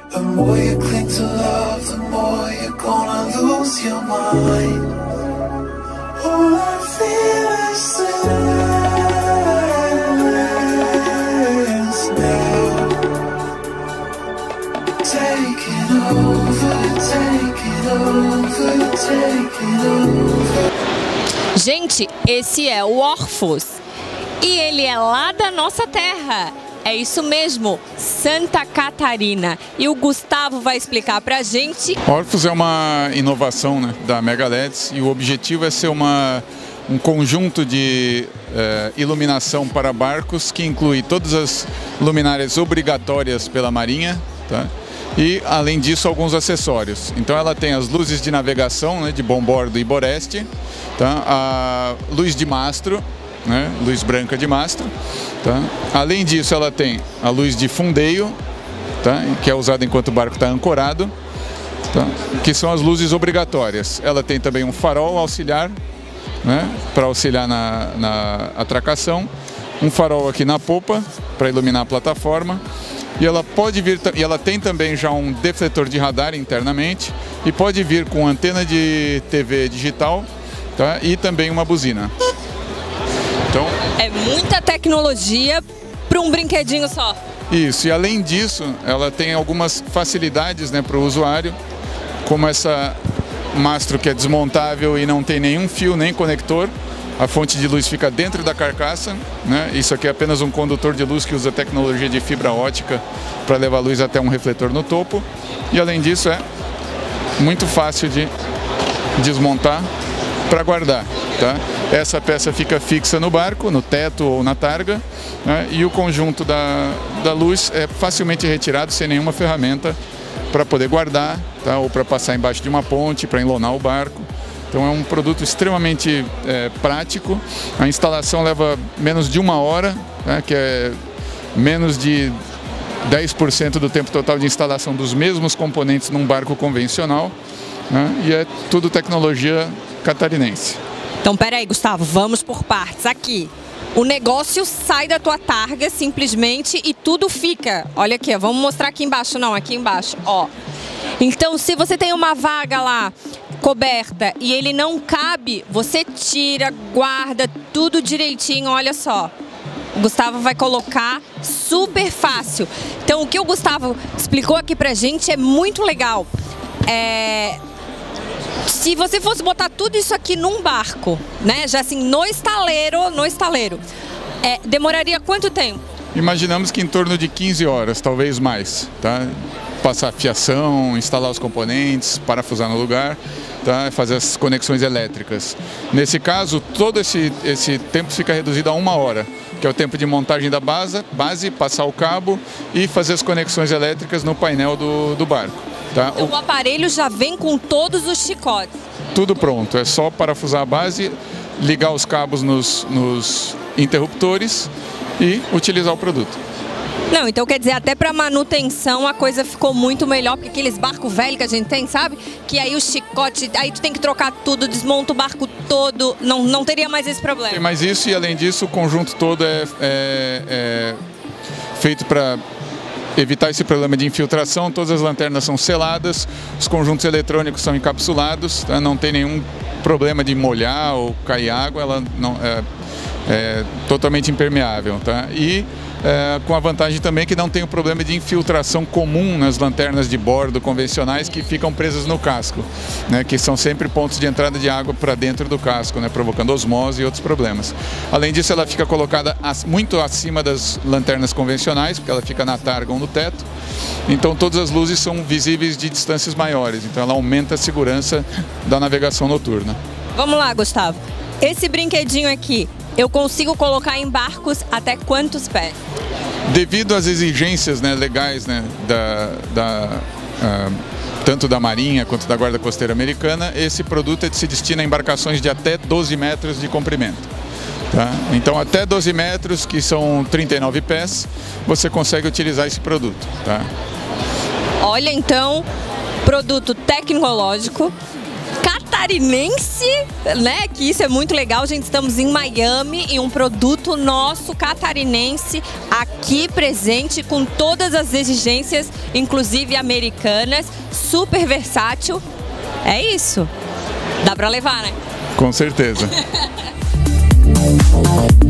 The more you cling to love, the more you're gonna lose your mind. All I feel is silence now. Take it over, take it over, take it over. Gente, esse é o Orfus e ele é lá da nossa terra. É isso mesmo, Santa Catarina. E o Gustavo vai explicar pra gente. Orfus é uma inovação, né, da Megaleds, e o objetivo é ser um conjunto de iluminação para barcos que inclui todas as luminárias obrigatórias pela Marinha, tá? E, além disso, alguns acessórios. Então ela tem as luzes de navegação, né, de bombordo e boreste, tá? A luz de mastro, né, luz branca de mastro, tá? Além disso, ela tem a luz de fundeio, tá, que é usada enquanto o barco está ancorado, tá, que são as luzes obrigatórias. Ela tem também um farol auxiliar, né, para auxiliar na atracação, um farol aqui na popa para iluminar a plataforma. E ela pode vir, e ela tem também já um defletor de radar internamente e pode vir com antena de TV digital, tá, e também uma buzina. Então, é muita tecnologia para um brinquedinho só. Isso, e além disso, ela tem algumas facilidades, né, para o usuário, como essa mastro que é desmontável e não tem nenhum fio nem conector. A fonte de luz fica dentro da carcaça, né? Isso aqui é apenas um condutor de luz que usa tecnologia de fibra ótica para levar luz até um refletor no topo. E além disso é muito fácil de desmontar para guardar, tá? Essa peça fica fixa no barco, no teto ou na targa, né? E o conjunto da luz é facilmente retirado sem nenhuma ferramenta para poder guardar, tá? Ou para passar embaixo de uma ponte, para enlonar o barco. Então é um produto extremamente prático. A instalação leva menos de 1 hora, né, que é menos de 10% do tempo total de instalação dos mesmos componentes num barco convencional, né, e é tudo tecnologia catarinense. Então peraí, Gustavo, vamos por partes. Aqui, o negócio sai da tua targa simplesmente e tudo fica. Olha aqui, ó, vamos mostrar aqui embaixo, não, aqui embaixo, ó. Então se você tem uma vaga lá coberta e ele não cabe, você tira, guarda tudo direitinho, olha só. O Gustavo vai colocar super fácil. Então o que o Gustavo explicou aqui pra gente é muito legal. Se você fosse botar tudo isso aqui num barco, né, já assim, no estaleiro, demoraria quanto tempo? Imaginamos que em torno de 15 horas, talvez mais, tá? Passar fiação, instalar os componentes, parafusar no lugar, tá? Fazer as conexões elétricas. Nesse caso, todo esse tempo fica reduzido a 1 hora, que é o tempo de montagem da base, passar o cabo e fazer as conexões elétricas no painel do barco. Tá? Então, o aparelho já vem com todos os chicotes? Tudo pronto, é só parafusar a base, ligar os cabos nos interruptores e utilizar o produto. Não, então quer dizer, até para manutenção a coisa ficou muito melhor, porque aqueles barcos velhos que a gente tem, sabe? Que aí o chicote, aí tu tem que trocar tudo, desmonta o barco todo, não teria mais esse problema. Tem mais isso e além disso o conjunto todo é feito para evitar esse problema de infiltração. Todas as lanternas são seladas, os conjuntos eletrônicos são encapsulados, tá? Não tem nenhum problema de molhar ou cair água, ela não é totalmente impermeável, tá? E com a vantagem também que não tem o problema de infiltração comum nas lanternas de bordo convencionais que ficam presas no casco, né, que são sempre pontos de entrada de água para dentro do casco, né, provocando osmose e outros problemas. Além disso, ela fica colocada muito acima das lanternas convencionais, porque ela fica na targa ou no teto, então todas as luzes são visíveis de distâncias maiores, então ela aumenta a segurança da navegação noturna. Vamos lá, Gustavo. Esse brinquedinho aqui, eu consigo colocar em barcos até quantos pés? Devido às exigências, né, legais, né, tanto da Marinha quanto da Guarda Costeira Americana, esse produto se destina a embarcações de até 12 metros de comprimento. Tá? Então até 12 metros, que são 39 pés, você consegue utilizar esse produto. Tá? Olha então, produto tecnológico, catarinense, né? Que isso é muito legal, gente. Estamos em Miami e um produto nosso catarinense aqui presente com todas as exigências, inclusive americanas, super versátil. É isso. Dá pra levar, né? Com certeza.